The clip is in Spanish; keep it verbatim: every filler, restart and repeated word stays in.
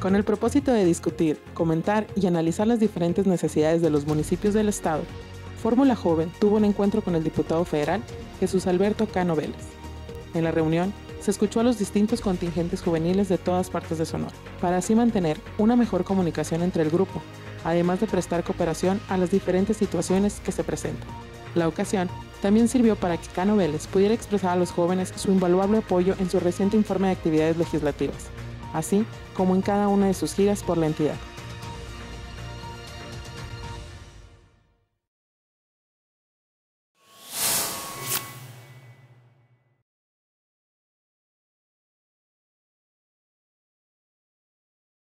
Con el propósito de discutir, comentar y analizar las diferentes necesidades de los municipios del estado, Fórmula Joven tuvo un encuentro con el diputado federal Jesús Alberto Cano Vélez. En la reunión, se escuchó a los distintos contingentes juveniles de todas partes de Sonora, para así mantener una mejor comunicación entre el grupo, además de prestar cooperación a las diferentes situaciones que se presentan. La ocasión también sirvió para que Cano Vélez pudiera expresar a los jóvenes su invaluable apoyo en su reciente informe de actividades legislativas, así como en cada una de sus giras por la entidad.